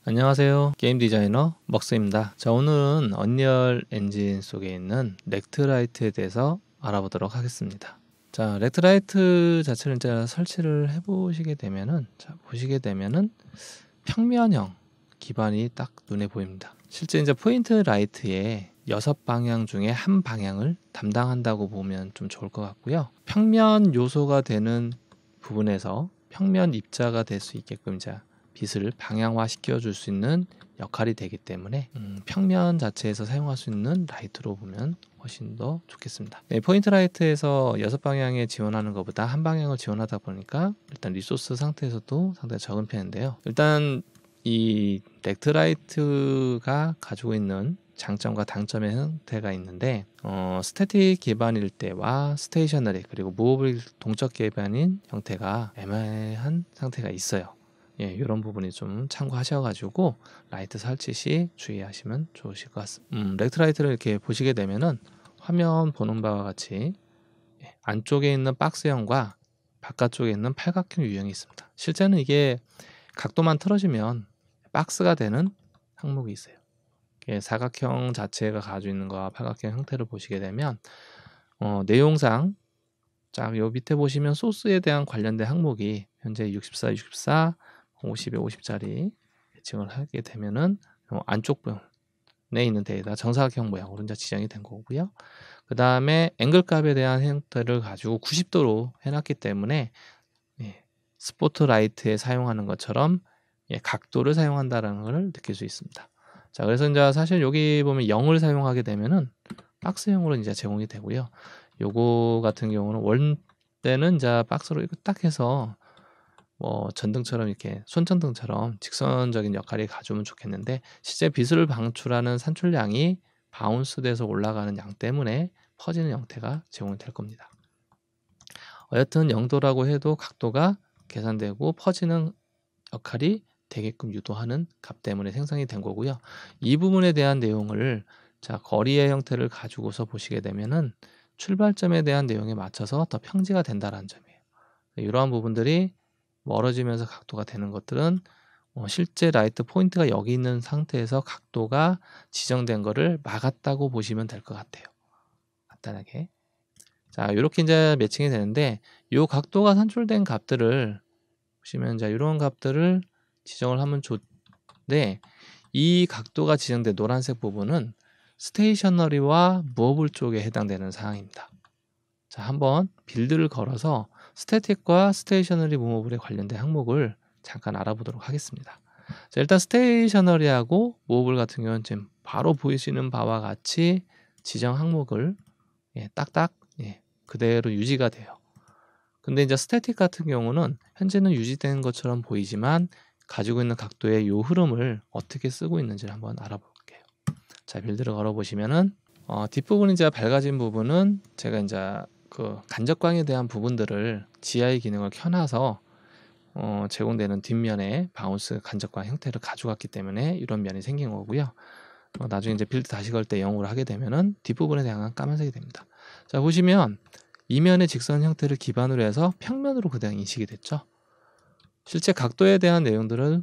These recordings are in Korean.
안녕하세요. 게임 디자이너 먹스입니다. 자, 오늘은 언리얼 엔진 속에 있는 렉트라이트에 대해서 알아보도록 하겠습니다. 자, 렉트라이트 자체를 이제 설치를 해보시게 되면은, 보시게 되면은 평면형 기반이 딱 눈에 보입니다. 실제 이제 포인트 라이트의 6방향 중에 한 방향을 담당한다고 보면 좀 좋을 것 같고요. 평면 요소가 되는 부분에서 평면 입자가 될 수 있게끔 이제 빛을 방향화 시켜줄 수 있는 역할이 되기 때문에 평면 자체에서 사용할 수 있는 라이트로 보면 훨씬 더 좋겠습니다. 네, 포인트 라이트에서 6방향에 지원하는 것보다 한 방향을 지원하다 보니까 일단 리소스 상태에서도 상당히 적은 편인데요. 일단 이 렉트라이트가 가지고 있는 장점과 단점의 형태가 있는데 스태틱 기반일 때와 스테이셔너리 그리고 무호흡 동적 기반인 형태가 애매한 상태가 있어요. 예, 이런 부분이 좀 참고하셔가지고 라이트 설치 시 주의하시면 좋으실 것 같습니다. 렉트라이트를 이렇게 보시게 되면은 화면 보는 바와 같이 안쪽에 있는 박스형과 바깥쪽에 있는 팔각형 유형이 있습니다. 실제는 이게 각도만 틀어지면 박스가 되는 항목이 있어요. 사각형 자체가 가지고 있는 거와 팔각형 형태를 보시게 되면 내용상 요 밑에 보시면 소스에 대한 관련된 항목이 현재 64, 64, 50에 50짜리 배칭을 하게 되면은 안쪽 부분에 있는 데에다 정사각형 모양으로 이제 지정이 된 거고요. 그 다음에 앵글 값에 대한 형태를 가지고 90도로 해놨기 때문에 스포트라이트에 사용하는 것처럼 각도를 사용한다는 것을 느낄 수 있습니다. 자, 그래서 이제 사실 여기 보면 0을 사용하게 되면은 박스형으로 이제 제공이 되고요. 요거 같은 경우는 원때는 이제 박스로 이거 딱 해서 뭐 전등처럼 이렇게 손전등처럼 직선적인 역할이 가져오면 좋겠는데 실제 빛을 방출하는 산출량이 바운스돼서 올라가는 양 때문에 퍼지는 형태가 제공이 될 겁니다. 여하튼 0도라고 해도 각도가 계산되고 퍼지는 역할이 되게끔 유도하는 값 때문에 생성이 된 거고요. 이 부분에 대한 내용을 거리의 형태를 가지고서 보시게 되면은 출발점에 대한 내용에 맞춰서 더 평지가 된다는 점이에요. 이러한 부분들이 멀어지면서 각도가 되는 것들은 실제 라이트 포인트가 여기 있는 상태에서 각도가 지정된 거를 막았다고 보시면 될 것 같아요. 간단하게. 자, 이렇게 이제 매칭이 되는데 이 각도가 산출된 값들을 보시면 이제 이런 값들을 지정을 하면 좋은데 이 각도가 지정된 노란색 부분은 스테이셔너리와 무어블 쪽에 해당되는 사항입니다. 자, 한번 빌드를 걸어서 스태틱과 스테이셔너리 무어블에 관련된 항목을 잠깐 알아보도록 하겠습니다. 자, 일단 스테이셔너리하고 무어블 같은 경우는 지금 바로 보이시는 바와 같이 지정 항목을 딱딱 그대로 유지가 돼요. 근데 이제 스태틱 같은 경우는 현재는 유지되는 것처럼 보이지만 가지고 있는 각도의 요 흐름을 어떻게 쓰고 있는지를 한번 알아볼게요. 자, 빌드를 걸어 보시면은 뒷부분이 이제 밝아진 부분은 제가 이제 그 간접광에 대한 부분들을 GI 기능을 켜놔서 제공되는 뒷면에 바운스 간접광 형태를 가져갔기 때문에 이런 면이 생긴 거고요. 나중에 이제 빌드 다시 걸 때 0으로 하게 되면은 뒷부분에 대한 까만색이 됩니다. 자, 보시면 이면의 직선 형태를 기반으로 해서 평면으로 그대로 인식이 됐죠. 실제 각도에 대한 내용들을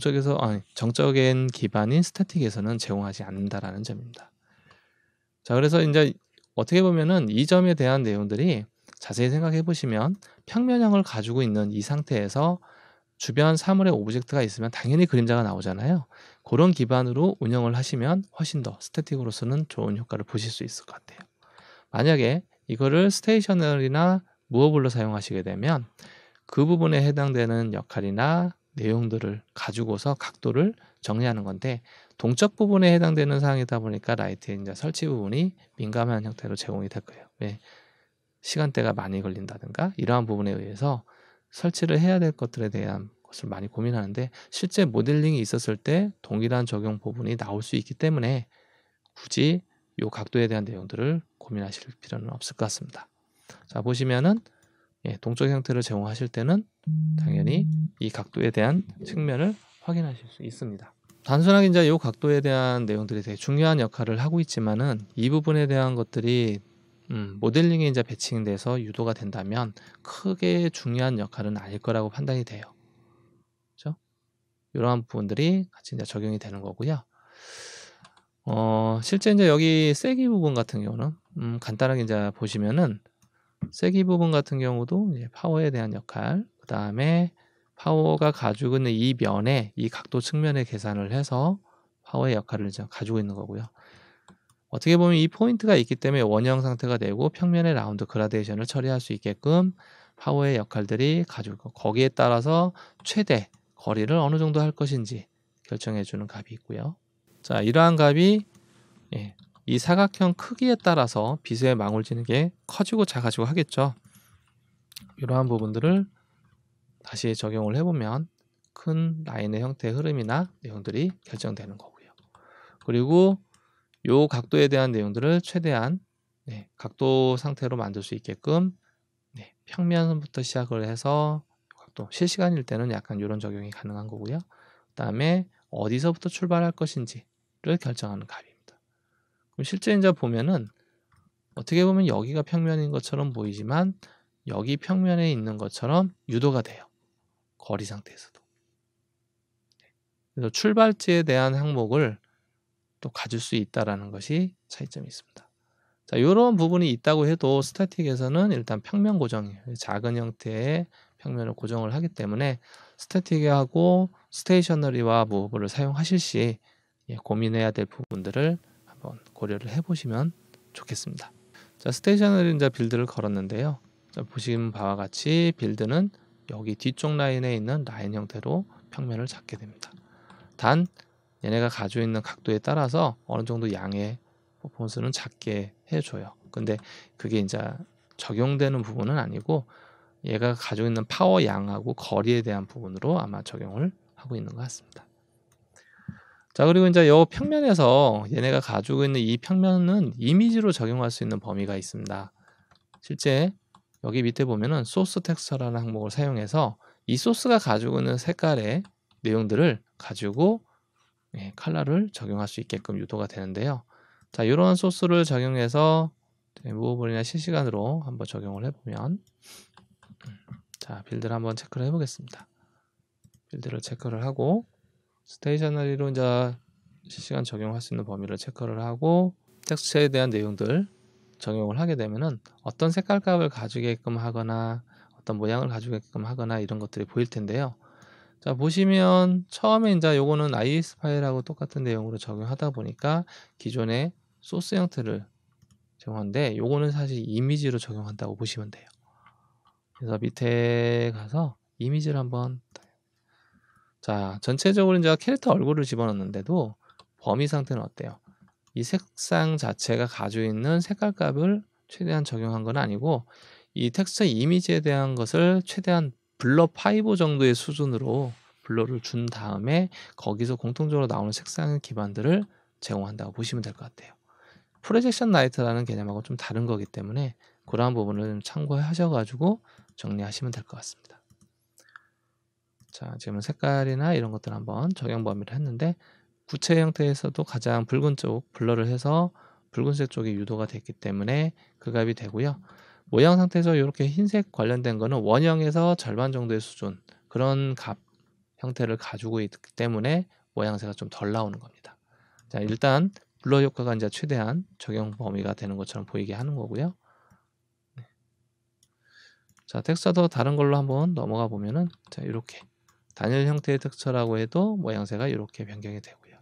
정적인 기반인 스태틱에서는 제공하지 않는다라는 점입니다. 자, 그래서 이제 어떻게 보면은 이 점에 대한 내용들이 자세히 생각해 보시면 평면형을 가지고 있는 이 상태에서 주변 사물의 오브젝트가 있으면 당연히 그림자가 나오잖아요. 그런 기반으로 운영을 하시면 훨씬 더 스태틱으로서는 좋은 효과를 보실 수 있을 것 같아요. 만약에 이거를 스테이셔너리나 무어블로 사용하시게 되면 그 부분에 해당되는 역할이나 내용들을 가지고서 각도를 정리하는 건데 동적 부분에 해당되는 사항이다 보니까 라이트의 이제 설치 부분이 민감한 형태로 제공이 될 거예요. 왜? 시간대가 많이 걸린다든가 이러한 부분에 의해서 설치를 해야 될 것들에 대한 것을 많이 고민하는데 실제 모델링이 있었을 때 동일한 적용 부분이 나올 수 있기 때문에 굳이 이 각도에 대한 내용들을 고민하실 필요는 없을 것 같습니다. 자, 보시면은 동적 형태를 제공하실 때는 당연히 이 각도에 대한 측면을 확인하실 수 있습니다. 단순하게 이제 이 각도에 대한 내용들이 되게 중요한 역할을 하고 있지만은 이 부분에 대한 것들이 모델링에 이제 배치돼서 유도가 된다면 크게 중요한 역할은 아닐 거라고 판단이 돼요. 그렇죠? 이러한 부분들이 같이 이제 적용이 되는 거고요. 실제 이제 여기 세기 부분 같은 경우는 간단하게 이제 보시면은 세기 부분 같은 경우도 이제 파워에 대한 역할, 그 다음에 파워가 가지고 있는 이 면에 이 각도 측면에 계산을 해서 파워의 역할을 이제 가지고 있는 거고요. 어떻게 보면 이 포인트가 있기 때문에 원형 상태가 되고 평면의 라운드 그라데이션을 처리할 수 있게끔 파워의 역할들이 가지고 있고 거기에 따라서 최대 거리를 어느 정도 할 것인지 결정해 주는 값이 있고요. 자, 이러한 값이 이 사각형 크기에 따라서 비수의 망울지는 게 커지고 작아지고 하겠죠. 이러한 부분들을 다시 적용을 해보면 큰 라인의 형태의 흐름이나 내용들이 결정되는 거고요. 그리고 요 각도에 대한 내용들을 최대한 각도 상태로 만들 수 있게끔 평면부터 시작을 해서 각도 실시간일 때는 약간 이런 적용이 가능한 거고요. 그 다음에 어디서부터 출발할 것인지를 결정하는 값입니다. 그럼 실제 이제 보면은 어떻게 보면 여기가 평면인 것처럼 보이지만 여기 평면에 있는 것처럼 유도가 돼요. 거리 상태에서도. 그래서 출발지에 대한 항목을 또 가질 수 있다라는 것이 차이점이 있습니다. 자, 이런 부분이 있다고 해도 스태틱에서는 일단 평면 고정이에요. 작은 형태의 평면을 고정을 하기 때문에 스태틱하고 스테이셔너리와 무브를 사용하실 시 고민해야 될 부분들을 한번 고려를 해보시면 좋겠습니다. 자, 스테이셔너리 이제 빌드를 걸었는데요. 자, 보시는 바와 같이 빌드는 여기 뒤쪽 라인에 있는 라인 형태로 평면을 잡게 됩니다. 단 얘네가 가지고 있는 각도에 따라서 어느 정도 양의 퍼포먼스는 작게 해줘요. 근데 그게 이제 적용되는 부분은 아니고 얘가 가지고 있는 파워 양하고 거리에 대한 부분으로 아마 적용을 하고 있는 것 같습니다. 자, 그리고 이제 이 평면에서 얘네가 가지고 있는 이 평면은 이미지로 적용할 수 있는 범위가 있습니다. 실제 여기 밑에 보면은 소스 텍스처라는 항목을 사용해서 이 소스가 가지고 있는 색깔의 내용들을 가지고 컬러를 적용할 수 있게끔 유도가 되는데요. 자, 이런 소스를 적용해서 무브볼이나 실시간으로 한번 적용을 해보면 자, 빌드를 한번 체크를 해보겠습니다. 빌드를 체크를 하고 스테이셔너리로 이제 실시간 적용할 수 있는 범위를 체크를 하고 텍스처에 대한 내용들 적용을 하게 되면은 어떤 색깔 값을 가지게끔 하거나 어떤 모양을 가지게끔 하거나 이런 것들이 보일 텐데요. 자, 보시면 처음에 이제 요거는 IS 파일하고 똑같은 내용으로 적용하다 보니까 기존의 소스 형태를 적용하는데 요거는 사실 이미지로 적용한다고 보시면 돼요. 그래서 밑에 가서 이미지를 한번 자, 전체적으로 이제 캐릭터 얼굴을 집어넣는데도 범위 상태는 어때요? 이 색상 자체가 가지고 있는 색깔 값을 최대한 적용한 건 아니고 이 텍스처 이미지에 대한 것을 최대한 블러 5 정도의 수준으로 블러를 준 다음에 거기서 공통적으로 나오는 색상 기반들을 제공한다고 보시면 될 것 같아요. 프로젝션 라이트라는 개념하고 좀 다른 거기 때문에 그러한 부분을 좀 참고하셔가지고 정리하시면 될 것 같습니다. 자, 지금은 색깔이나 이런 것들 한번 적용 범위를 했는데 구체 형태에서도 가장 붉은 쪽 블러를 해서 붉은색 쪽이 유도가 됐기 때문에 그 값이 되고요. 모양 상태에서 이렇게 흰색 관련된 거는 원형에서 절반 정도의 수준 그런 값 형태를 가지고 있기 때문에 모양새가 좀 덜 나오는 겁니다. 자, 일단 블러 효과가 이제 최대한 적용 범위가 되는 것처럼 보이게 하는 거고요. 자, 텍스처도 다른 걸로 한번 넘어가 보면은 자, 이렇게 단일 형태의 텍스처라고 해도 모양새가 이렇게 변경이 되고요.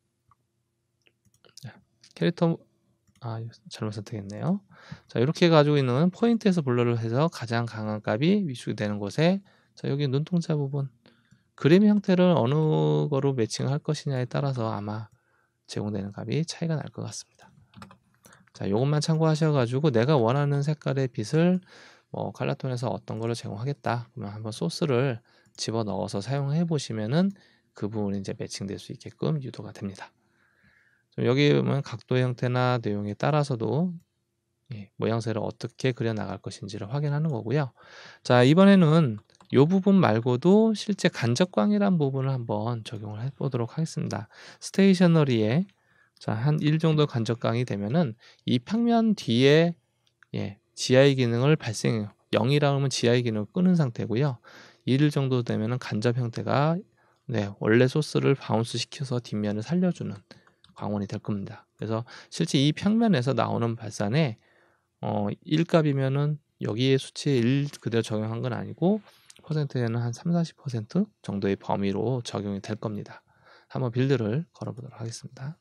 자, 캐릭터 잘못 선택했네요. 자, 이렇게 가지고 있는 포인트에서 블러를 해서 가장 강한 값이 위축이 되는 곳에 자, 여기 눈동자 부분 그림 형태를 어느 거로 매칭할 것이냐에 따라서 아마 제공되는 값이 차이가 날 것 같습니다. 자, 이것만 참고하셔가지고 내가 원하는 색깔의 빛을 뭐 컬러톤에서 어떤 거를 제공하겠다 그러면 한번 소스를 집어넣어서 사용해 보시면은 그 부분이 이제 매칭될 수 있게끔 유도가 됩니다. 여기 보면 각도 형태나 내용에 따라서도 모양새를 어떻게 그려 나갈 것인지를 확인하는 거고요. 자, 이번에는 이 부분 말고도 실제 간접광이란 부분을 한번 적용을 해보도록 하겠습니다. 스테이셔너리에 자, 한 1 정도 간접광이 되면은 이 평면 뒤에 GI 기능을 발생해요. 0이라 하면 GI 기능을 끄는 상태고요. 1 정도 되면은 간접 형태가 원래 소스를 바운스 시켜서 뒷면을 살려주는 광원이 될 겁니다. 그래서 실제 이 평면에서 나오는 발산에 1값이면은 여기에 수치에 1 그대로 적용한 건 아니고 퍼센트에는 한 30-40% 정도의 범위로 적용이 될 겁니다. 한번 빌드를 걸어보도록 하겠습니다.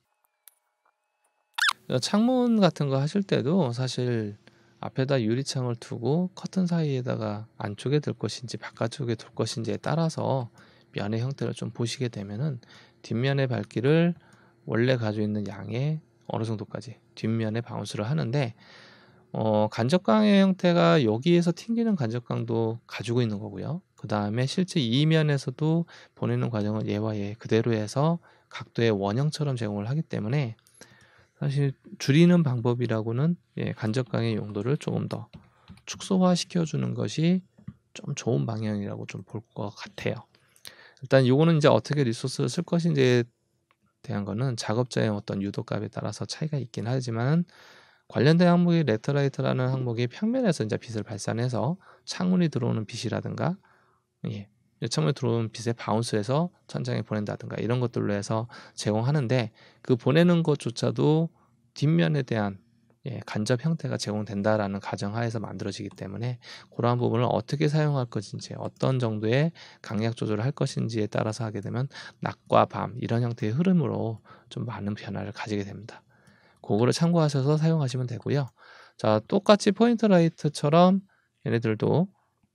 창문 같은 거 하실 때도 사실 앞에다 유리창을 두고 커튼 사이에다가 안쪽에 둘 것인지 바깥쪽에 둘 것인지에 따라서 면의 형태를 좀 보시게 되면은 뒷면의 밝기를 원래 가지고 있는 양의 어느 정도까지 뒷면에 바운스를 하는데 간접광의 형태가 여기에서 튕기는 간접광도 가지고 있는 거고요. 그 다음에 실제 이면에서도 보내는 과정을 얘와 얘 그대로 해서 각도의 원형처럼 제공을 하기 때문에 사실 줄이는 방법이라고는 간접광의 용도를 조금 더 축소화 시켜주는 것이 좀 좋은 방향이라고 좀 볼 것 같아요. 일단 요거는 이제 어떻게 리소스를 쓸 것인지에 대한 거는 작업자의 어떤 유도값에 따라서 차이가 있긴 하지만 관련된 항목이 레터라이트라는 항목이 평면에서 이제 빛을 발산해서 창문이 들어오는 빛이라든가 창문에 들어오는 빛에 바운스해서 천장에 보낸다든가 이런 것들로 해서 제공하는데 그 보내는 것조차도 뒷면에 대한 간접 형태가 제공된다라는 가정하에서 만들어지기 때문에 그러한 부분을 어떻게 사용할 것인지 어떤 정도의 강약 조절을 할 것인지에 따라서 하게 되면 낮과 밤 이런 형태의 흐름으로 좀 많은 변화를 가지게 됩니다. 그거를 참고하셔서 사용하시면 되고요. 자, 똑같이 포인트 라이트처럼 얘네들도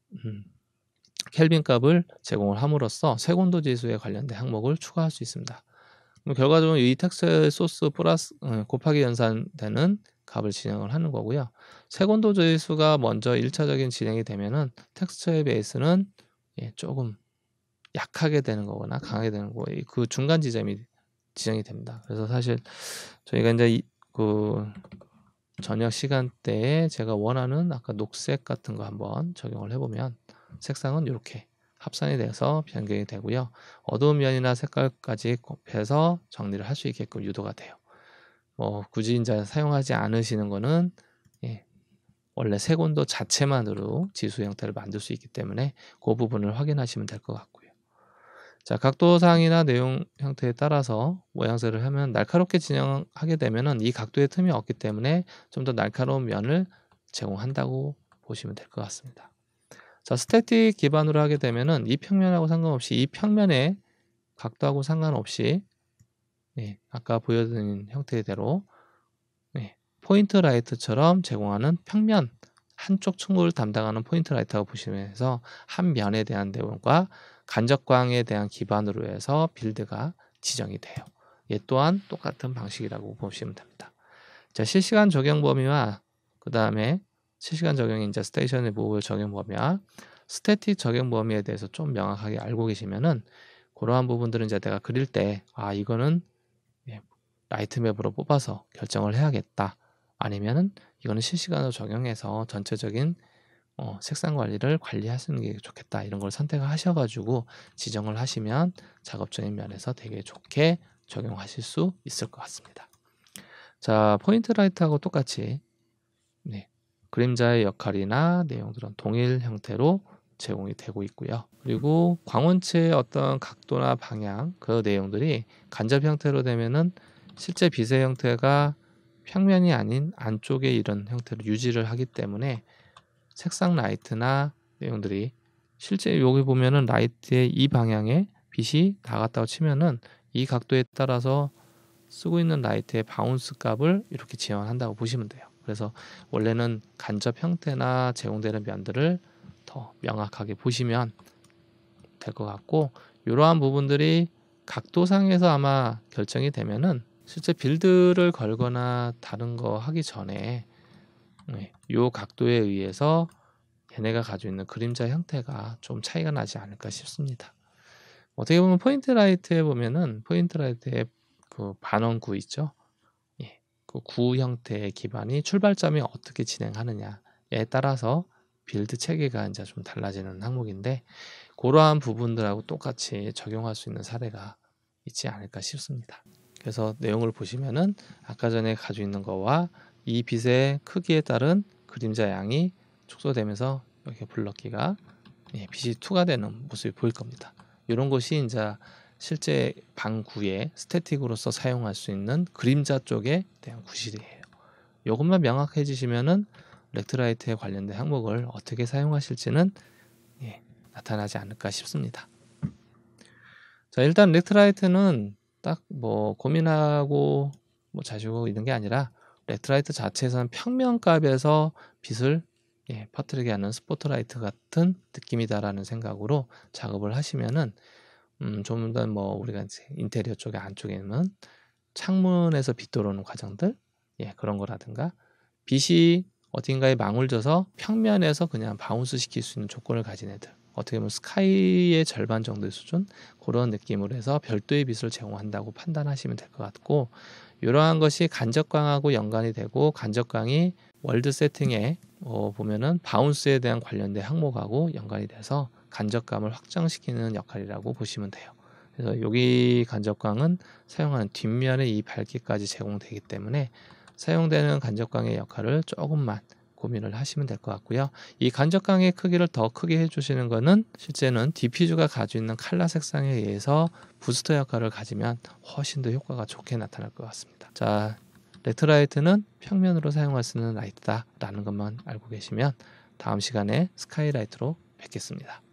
켈빈 값을 제공을 함으로써 색온도 지수에 관련된 항목을 추가할 수 있습니다. 그럼 결과적으로 이 텍스트 소스 플러스 곱하기 연산되는 값을 진행을 하는 거고요. 색온도 지수가 먼저 1차적인 진행이 되면은 텍스처의 베이스는 조금 약하게 되는 거거나 강하게 되는 거, 그 중간 지점이 지정이 됩니다. 그래서 사실 저희가 이제 그 저녁 시간대에 제가 원하는 아까 녹색 같은 거 한번 적용을 해보면 색상은 이렇게 합산이 돼서 변경이 되고요. 어두운 면이나 색깔까지 곱해서 정리를 할 수 있게끔 유도가 돼요. 굳이 이제 사용하지 않으시는 거는 원래 색온도 자체만으로 지수 형태를 만들 수 있기 때문에 그 부분을 확인하시면 될 것 같고요. 자, 각도상이나 내용 형태에 따라서 모양새를 하면 날카롭게 진행하게 되면은 이 각도의 틈이 없기 때문에 좀 더 날카로운 면을 제공한다고 보시면 될 것 같습니다. 자, 스태틱 기반으로 하게 되면은 이 평면하고 상관없이 이 평면의 각도하고 상관없이 아까 보여드린 형태대로 포인트 라이트처럼 제공하는 평면 한쪽 층을 담당하는 포인트 라이트라고 보시면서 한 면에 대한 내용과 간접광에 대한 기반으로 해서 빌드가 지정이 돼요. 얘 또한 똑같은 방식이라고 보시면 됩니다. 자, 실시간 적용 범위와 그 다음에 실시간 적용인 이제 스테이션의 무브 적용 범위와 스태틱 적용 범위에 대해서 좀 명확하게 알고 계시면은 그러한 부분들은 이제 내가 그릴 때 이거는 라이트 맵으로 뽑아서 결정을 해야겠다. 아니면은 이거는 실시간으로 적용해서 전체적인 색상 관리를 관리하시는 게 좋겠다. 이런 걸 선택을 하셔가지고 지정을 하시면 작업적인 면에서 되게 좋게 적용하실 수 있을 것 같습니다. 자, 포인트 라이트하고 똑같이 그림자의 역할이나 내용들은 동일 형태로 제공이 되고 있고요. 그리고 광원체의 어떤 각도나 방향 그 내용들이 간접 형태로 되면은 실제 빛의 형태가 평면이 아닌 안쪽에 이런 형태로 유지를 하기 때문에 색상 라이트나 내용들이 실제 여기 보면은 라이트의 이 방향에 빛이 나갔다고 치면은 이 각도에 따라서 쓰고 있는 라이트의 바운스 값을 이렇게 지원한다고 보시면 돼요. 그래서 원래는 간접 형태나 제공되는 면들을 더 명확하게 보시면 될 것 같고, 이러한 부분들이 각도상에서 아마 결정이 되면은 실제 빌드를 걸거나 다른 거 하기 전에 이 각도에 의해서 얘네가 가지고 있는 그림자 형태가 좀 차이가 나지 않을까 싶습니다. 어떻게 보면 포인트 라이트에 보면은 포인트 라이트의 그 반원구 있죠. 그 구 형태의 기반이 출발점이 어떻게 진행하느냐에 따라서 빌드 체계가 이제 좀 달라지는 항목인데 그러한 부분들하고 똑같이 적용할 수 있는 사례가 있지 않을까 싶습니다. 그래서 내용을 보시면은 아까 전에 가지고 있는 거와 이 빛의 크기에 따른 그림자 양이 축소되면서 이렇게 블럭기가 빛이 투과되는 모습이 보일 겁니다. 이런 것이 이제 실제 방구에 스태틱으로서 사용할 수 있는 그림자 쪽에 대한 구실이에요. 이것만 명확해지시면은 렉트라이트에 관련된 항목을 어떻게 사용하실지는 나타나지 않을까 싶습니다. 자, 일단 렉트라이트는 딱 뭐 고민하고 뭐 자시고 이런 게 아니라 렉트라이트 자체에서는 평면값에서 빛을 퍼뜨리게 하는 스포트라이트 같은 느낌이다라는 생각으로 작업을 하시면은 좀 더 뭐 우리가 이제 인테리어 쪽에 안쪽에는 창문에서 빛 들어오는 과정들 그런 거라든가 빛이 어딘가에 망울져서 평면에서 그냥 바운스 시킬 수 있는 조건을 가진 애들, 어떻게 보면 스카이의 절반 정도의 수준, 그런 느낌으로 해서 별도의 빛을 제공한다고 판단하시면 될 것 같고, 이러한 것이 간접광하고 연관이 되고, 간접광이 월드 세팅에 보면은 바운스에 대한 관련된 항목하고 연관이 돼서 간접감을 확장시키는 역할이라고 보시면 돼요. 그래서 여기 간접광은 사용하는 뒷면에 이 밝기까지 제공되기 때문에 사용되는 간접광의 역할을 조금만 고민을 하시면 될 것 같고요. 이 간접광의 크기를 더 크게 해주시는 것은 실제는 디퓨저가 가지고 있는 칼라 색상에 의해서 부스터 역할을 가지면 훨씬 더 효과가 좋게 나타날 것 같습니다. 자, 렉트라이트는 평면으로 사용할 수 있는 라이트다라는 것만 알고 계시면 다음 시간에 스카이라이트로 뵙겠습니다.